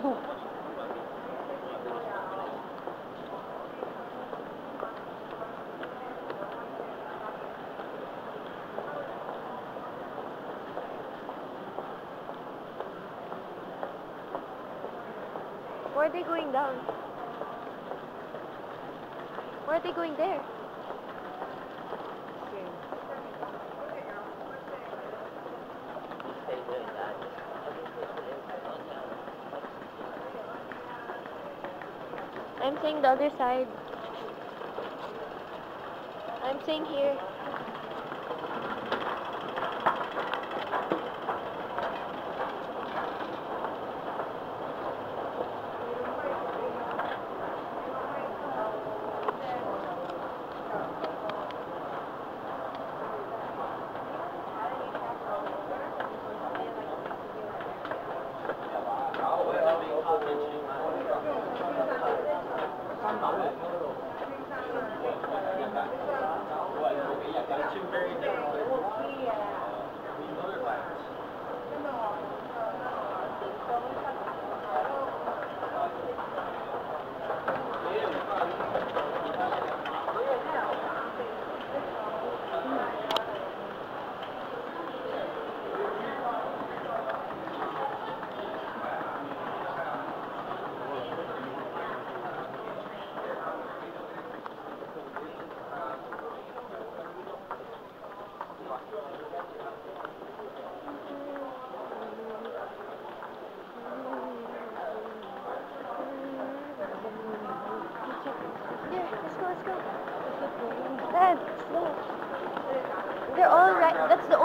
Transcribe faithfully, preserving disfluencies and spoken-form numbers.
Where are they going down? Where are they going there? I'm saying the other side. I'm saying here. Let's go, let's go. Dad, look. They're all right. That's the